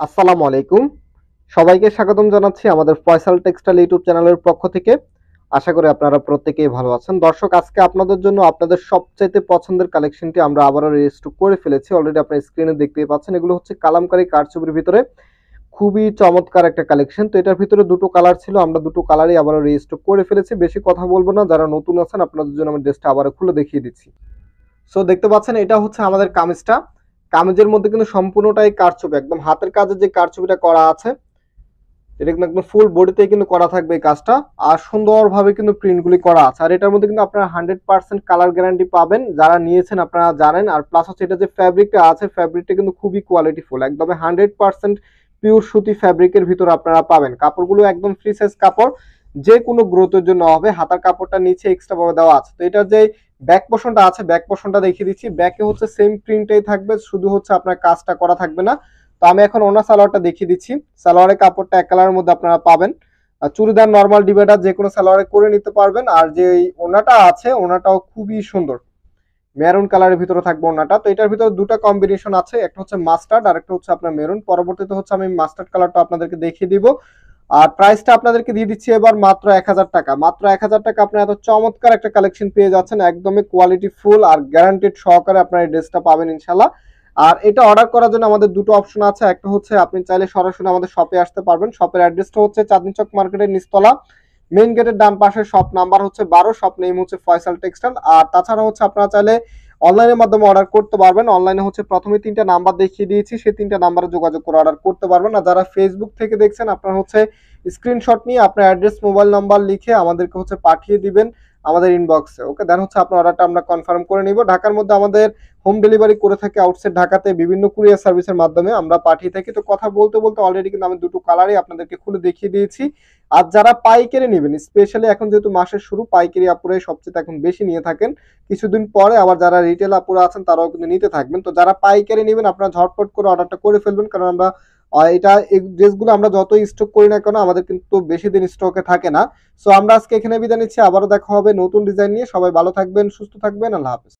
আসসালামু আলাইকুম। সবাইকে স্বাগতম জানাচ্ছি আমাদের ফয়সাল টেক্সটাইল ইউটিউব চ্যানেলের পক্ষ থেকে। আশা করি আপনারা প্রত্যেকেই ভালো আছেন। দর্শক, আজকে আপনাদের জন্য আপনাদের সবচাইতে পছন্দের কালেকশনটি আমরা আবারও রিস্টক করে ফেলেছি। অলরেডি আপনারা স্ক্রিনে দেখতেই পাচ্ছেন। এগুলো হচ্ছে কালামকারী কারচুপির ভিতরে খুবই চমৎকার একটা কালেকশন। তো এটার ভিতরে দুটো কালার ছিল। আমরা দুটো কালারই আবারও রিস্টক করে ফেলেছি। বেশি কথা বলব না। যারা নতুন আছেন আপনাদের জন্য আমি ড্রেসটা আবারও খুলে দেখিয়ে দিচ্ছি। সো দেখতে পাচ্ছেন, এটা হচ্ছে আমাদের কামিজটা। কামিজের মধ্যে কিন্তু সম্পূর্ণটাই কারচুপি, একদম হাতের কাজে যে কারচুপিটা করা আছে এটা কিন্তু একদম ফুল বডিতে কিন্তু করা থাকবে এই কাজটা। আর সুন্দরভাবে কিন্তু প্রিন্টগুলি করা আছে। আর এটার মধ্যে কিন্তু আপনারা 100% কালার গ্যারান্টি পাবেন। যারা নিয়েছেন আপনারা জানেন। আর প্লাস হচ্ছে এটা যে ফ্যাব্রিকটা আছে, ফ্যাব্রিকটা কিন্তু খুবই কোয়ালিটিফুল, একদম 100% পিওর সুতি ফ্যাব্রিকের ভিতর আপনারা পাবেন। কাপড়গুলো একদম ফ্রি সাইজ কাপড়, যে কোনো গ্রোথের জন্য হবে। হাতার কাপড়টা নিচে এক্সট্রা ভাবে দেওয়া আছে। তো এটার যে ব্যাক পোর্শনটা আছে, ব্যাক পোর্শনটা দেখিয়ে দিচ্ছি। ব্যাকে হচ্ছে সেম প্রিন্টটাই থাকবে, শুধু হচ্ছে আপনার কাজটা করা থাকবে না। তো আমি এখন ওনা সালোয়ারটা দেখিয়ে দিচ্ছি। সালোয়ারের কাপড়টা এক কালারের মধ্যে আপনারা পাবেন। চুড়িদার নরমাল ডিবেটা যে কোনো সালোয়ারে করে নিতে পারবেন। আর যে ওনাটা আছে, ওনাটাও খুবই সুন্দর, মেরুন কালারের ভিতরে থাকবে ওনাটা। তো এটার ভিতরে দুটো কম্বিনেশন আছে, একটা হচ্ছে মাস্টার্ড আর একটা হচ্ছে আপনার মেরুন। পরবর্তীতে হচ্ছে আমি মাস্টার্ড কালারটা আপনাদেরকে দেখিয়ে দিব। আর প্রাইসটা আপনাদেরকে দিয়ে দিচ্ছি এবার মাত্র 1000 টাকা। মাত্র 1000 টাকা আপনার এত চমৎকার একটা কালেকশন পেয়ে যাচ্ছেন, একদমই কোয়ালিটি ফুল আর গ্যারান্টেড সহকারে আপনার এই ড্রেসটা পাবেন ইনশাল্লাহ। আর এটা অর্ডার করার জন্য আমাদের দুটো অপশন আছে। একটা হচ্ছে আপনি চাইলে সরাসরি আমাদের শপে আসতে পারবেন। শপের অ্যাড্রেসটা হচ্ছে চাঁদনী চক মার্কেটের নিচতলা, মেইন গেটের ডান পাশে, শপ নাম্বার হচ্ছে 12, শপ নেম হচ্ছে ফয়সাল টেক্সটাইল। আর তাছাড়া হচ্ছে আপনারা চাইলে অনলাইনের মাধ্যমে অর্ডার করতে পারবেন। অনলাইনে হচ্ছে প্রথমে 3টা নাম্বার দেখিয়ে দিয়েছি, সেই 3টা নাম্বারে যোগাযোগ করে অর্ডার করতে পারবেন। আর যারা ফেসবুক থেকে দেখছেন আপনারা হচ্ছে স্ক্রিনশট নিয়ে আপনার অ্যাড্রেস, মোবাইল নাম্বার লিখে আমাদেরকে হচ্ছে পাঠিয়ে দিবেন আমাদের ইনবক্সে। ওকে, দেন হচ্ছে আপনার অর্ডারটা আমরা কনফার্ম করে নিব। ঢাকার মধ্যে আমাদের হোম ডেলিভারি করে থাকি, আউটসাইড ঢাকাতে বিভিন্ন কুরিয়ার সার্ভিসের মাধ্যমে আমরা পাঠিয়ে থাকি। তো কথা বলতে বলতে অলরেডি কিন্তু আমি দুটো কালারই আপনাদেরকে খুলে দেখিয়ে দিয়েছি। আর যারা পাইকারি নেবেন, স্পেশালি এখন যেহেতু মাসের শুরু, পাইকারি আপুরাই সবচেয়ে এখন বেশি নিয়ে থাকেন। কিছুদিন পরে আবার যারা রিটেল আপুরা আছেন তারাও কিন্তু নিতে থাকবেন। তো যারা পাইকারি নেবেন আপনারা ঝটপট করে অর্ডারটা করে ফেলবেন, কারণ আমরা এটা এই ড্রেসগুলো আমরা যতই স্টক করি না কেন আমাদের কিন্তু বেশি দিন স্টকে থাকে না। সো আমরা আজকে এখানে বিদায় নিচ্ছি, আবারও দেখা হবে নতুন ডিজাইন নিয়ে। সবাই ভালো থাকবেন, সুস্থ থাকবেন, আল্লাহ হাফেজ।